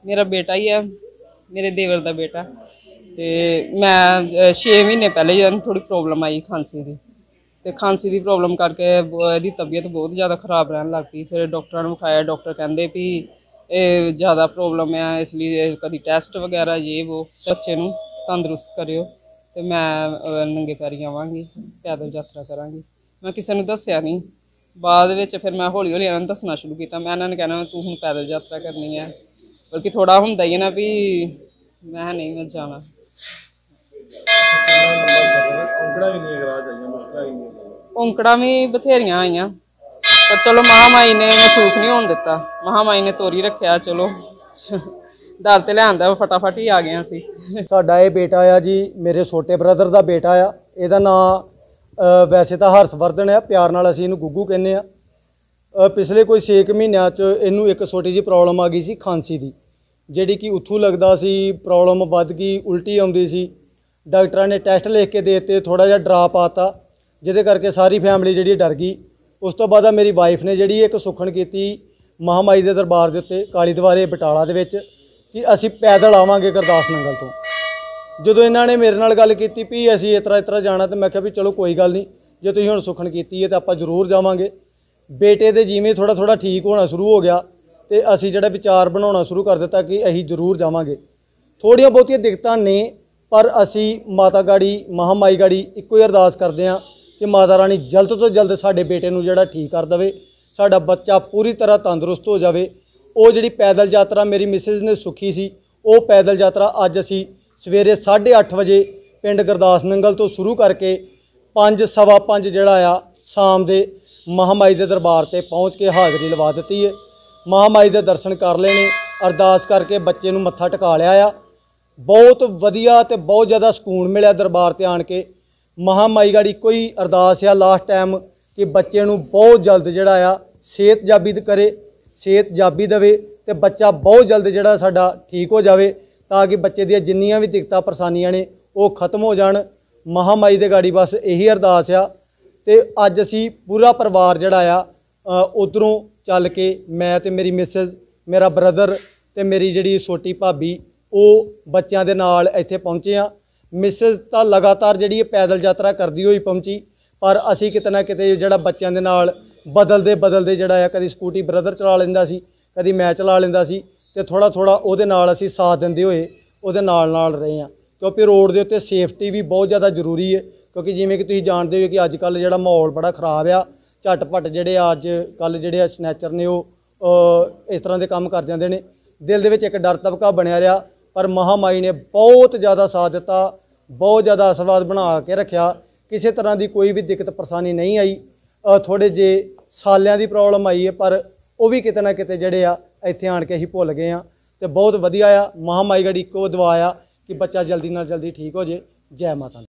मेरा बेटा ही है, मेरे देवर का बेटा। तो मैं 6 महीने पहले जन थोड़ी प्रॉब्लम आई खांसी की, तो खांसी की प्रॉब्लम करके इसकी तबीयत बहुत ज़्यादा खराब रहने लग पई। फिर डॉक्टर ने विखाया, डॉक्टर कहते भी ज़्यादा प्रॉब्लम है, इसलिए कभी टैसट वगैरह ये वो बच्चे नूं तंदुरुस्त करियो। तो मैं नंगे पैरी आवांगी, पैदल यात्रा करांगी। मैं किसी ने दस्सिया नहीं, बाद विच फिर मैं हौली हौली इन्हां नूं दस्सना शुरू किया। मैं इन्हां नूं कहना तू हुण पैदल यात्रा करनी है, बल्कि थोड़ा हुंदा ही है ना भी मैं नहीं मैं जाना। औंकड़ा भी बथेरियां आईयां, पर चलो महामाई ने महसूस नहीं होने दिता, महामाई ने तोरी रखिया। चलो दर ते लिआंदा फटाफट ही आ गए असीं। साडा ये बेटा आ जी, मेरे छोटे ब्रदर का बेटा आ। इहदा नाम वैसे तो हर्षवर्धन है, प्यार नाल असीं इहनूं गुग्गू कहने आ। पिछले कोई 6 महीनों च इहनूं एक छोटी जी प्रॉब्लम आ गई सी खांसी की, जिहड़ी कि उत्थों लगदा सी प्रॉब्लम वध गई, उल्टी आउंदी सी। डॉक्टरां ने टैसट लिख के दे दित्ते, थोड़ा जिहा डरा पाता, जिहदे करके सारी फैमिली जिहड़ी डर गई। उस तो बाद मेरी वाइफ ने जिहड़ी एक सुखन की महामाई के दरबार के उत्ते काली दवारे बटाला दे विच कि असीं पैदल आवांगे गुरदास नंगल तो। ਜਦੋਂ ਇਹਨਾਂ ਨੇ ਮੇਰੇ ਨਾਲ ਗੱਲ ਕੀਤੀ ਵੀ ਅਸੀਂ ਇਸ ਤਰ੍ਹਾਂ ਜਾਣਾ, ਤੇ ਮੈਂ ਕਿਹਾ ਵੀ ਚਲੋ ਕੋਈ ਗੱਲ ਨਹੀਂ, ਜੇ ਤੁਸੀਂ ਹੁਣ ਸੁਖਣ ਕੀਤੀ ਹੈ ਤਾਂ ਆਪਾਂ ਜ਼ਰੂਰ ਜਾਵਾਂਗੇ। ਬੇਟੇ ਦੇ ਜਿਵੇਂ ਥੋੜਾ ਠੀਕ ਹੋਣਾ ਸ਼ੁਰੂ ਹੋ ਗਿਆ, ਤੇ ਅਸੀਂ ਜਿਹੜਾ ਵਿਚਾਰ ਬਣਾਉਣਾ ਸ਼ੁਰੂ ਕਰ ਦਿੱਤਾ ਕਿ ਅਸੀਂ ਜ਼ਰੂਰ ਜਾਵਾਂਗੇ। ਥੋੜੀਆਂ ਬਹੁਤੀਆਂ ਦਿੱਕਤਾਂ ਨੇ, ਪਰ ਅਸੀਂ ਮਾਤਾ ਗਾੜੀ ਮਹਾਮਾਈ ਗਾੜੀ ਇੱਕੋ ਹੀ ਅਰਦਾਸ ਕਰਦੇ ਹਾਂ ਕਿ ਮਾਤਾ ਰਾਣੀ ਜਲਦ ਤੋਂ ਜਲਦ ਸਾਡੇ ਬੇਟੇ ਨੂੰ ਜਿਹੜਾ ਠੀਕ ਕਰ ਦੇਵੇ, ਸਾਡਾ ਬੱਚਾ ਪੂਰੀ ਤਰ੍ਹਾਂ ਤੰਦਰੁਸਤ ਹੋ ਜਾਵੇ। ਉਹ ਜਿਹੜੀ ਪੈਦਲ ਯਾਤਰਾ ਮੇਰੀ ਮਿਸਿਸ ਨੇ ਸੁਖੀ ਸੀ, ਉਹ ਪੈਦਲ ਯਾਤਰਾ ਅੱਜ ਅਸੀਂ सवेरे 8:30 बजे पिंड गुरदास नंगल तो शुरू करके 5 सवा 5 जिहड़ा आ शाम के महामाई के दरबार से पहुँच के हाज़री लवा दी है। महामाई के दर्शन कर लेने, अरदास करके बच्चे नूं मत्था टिका लिया आ। बहुत वधिया ते बहुत ज़्यादा सकून मिलिया दरबार ते आण के। महामाई गाड़ी कोई अरदास आ लास्ट टाइम कि बच्चे नूं बहुत जल्द जिहड़ा आ सेहत जाबी करे, सेहत जाबी देवे ते बच्चा बहुत जल्द जिहड़ा साडा ठीक हो जाए, ताकि बच्चे दी जिन्नियां भी दिक्कतां परेशानियां ने वो खत्म हो जाण। महामाई दे गाड़ी बस यही अरदास आ। ते अज असी पूरा परिवार जिहड़ा आ उधरों चल के मैं ते मेरी मिसिस, मेरा ब्रदर ते मेरी जिहड़ी छोटी भाभी वो बच्चों के नाल इत्थे पहुँचे आ। मिसिस तां लगातार जिहड़ी पैदल यात्रा करदी होई पहुँची, पर असी किते ना किते जिहड़ा बच्चों के नाल बदलदे जिहड़ा आ कदी स्कूटी ब्रदर चला लैंदा सी, कदी मैं चला लैंदा सी, ते थोड़ा उहदे नाल असीं साथ दिंदे होए उहदे नाल रहे हैं। क्योंकि रोड के उत्ते सेफ्टी भी बहुत ज़्यादा जरूरी है, क्योंकि जिवें कि तुसीं जानते हो कि अजकल जिहड़ा माहौल बड़ा खराब आ। झटपट जिहड़े अजकल जिहड़े स्नैचर ने वो इस तरह के काम कर जाते हैं। दिल दे विच एक डर तबका बनिया रहा, पर महामाई ने बहुत ज़्यादा साथ दिता, बहुत ज़्यादा आशीर्वाद बना के रखा। किसी तरह की कोई भी दिक्कत परेशानी नहीं आई। थोड़े जे सालियां दी प्रॉब्लम आई है, पर वो भी किते ना किते जिहड़े आ इत्थे आण के असीं भुल गए हाँ। तो बहुत वधिया आ। महामाई गड़ी इक्को दुआ आ कि बच्चा जल्दी नाल जल्दी ठीक हो जाए। जय माता दी।